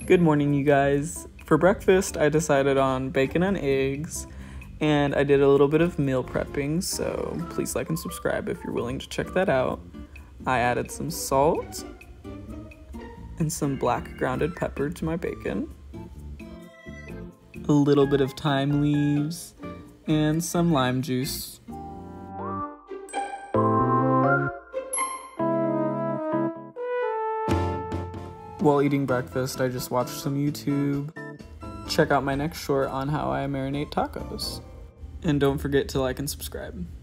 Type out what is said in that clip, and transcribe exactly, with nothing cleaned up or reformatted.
Good morning, you guys. For breakfast, I decided on bacon and eggs, and I did a little bit of meal prepping, so please like and subscribe if you're willing to check that out. I added some salt and some black grounded pepper to my bacon, a little bit of thyme leaves, and some lime juice. While eating breakfast, I just watched some YouTube. Check out my next short on how I marinate tacos. And don't forget to like and subscribe.